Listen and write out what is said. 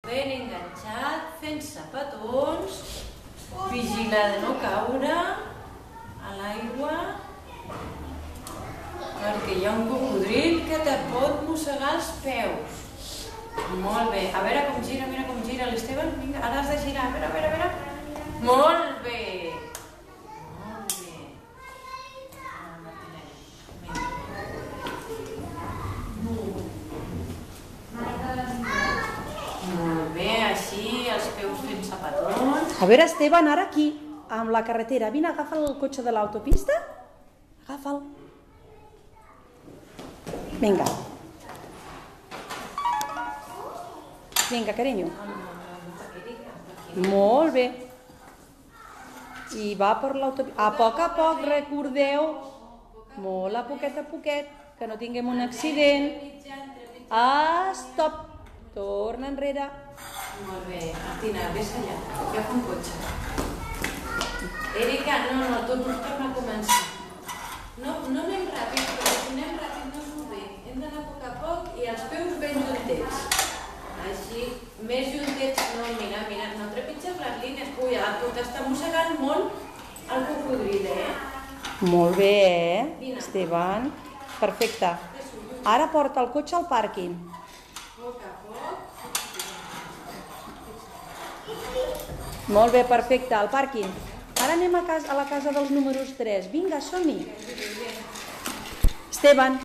ben enganxat, fent-se petons, vigila de no caure a l'aigua, perquè hi ha un cocodril que te pot mossegar els peus. Molt bé. A veure com gira l'Esteban. Vinga, ara has de girar. A veure. Molt bé. Molt bé. Molt bé, així, els peus fent-se petons. A veure, Esteban, ara aquí, amb la carretera. Vine, agafa el cotxe de l'autopista. Agafa'l. Vinga. Vinga, carinyo. Molt bé. I va per l'autopista. A poc, recordeu. Molt a poquet, que no tinguem un accident. Stop. Torna enrere. Molt bé. Martina, vés allà. Agafa un cotxe. Erika, no, tot torna a començar. No anem ràpid, perquè si anem ràpid no surt bé. Hem d'anar a poc i els peus ben juntets. Així, més juntets, no, mira, no trepitges les línies. Ui, tu t'està mossegant molt el cocodril, Molt bé, Esteban? Perfecte. Ara porta el cotxe al pàrquing. Poc a poc. Molt bé, perfecte, al pàrquing. Ara anem a la casa dels números 3. Vinga, som-hi. Esteban.